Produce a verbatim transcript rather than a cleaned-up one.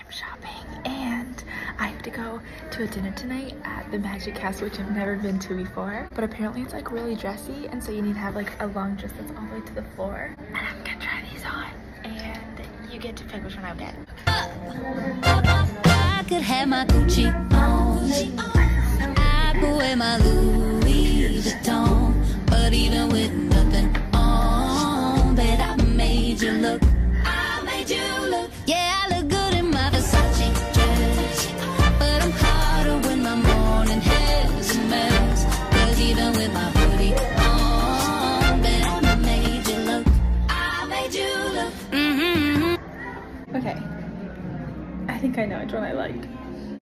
I'm shopping and I have to go to a dinner tonight at the Magic Castle, which I've never been to before. But apparently it's like really dressy, and so you need to have like a long dress that's all the way to the floor. And I'm gonna try these on, and you get to pick which one I get. I could have my Gucci on. I could wear my Louis Vuitton, but even with nothing on, bet I made you look. I made you look. Yeah, I look good in my Versace dress, but I'm hotter when my morning hair's a mess. 'Cause even with my hoodie on, bet I made you look. I made you look. Mm-hmm. Okay, I think I know which one I like.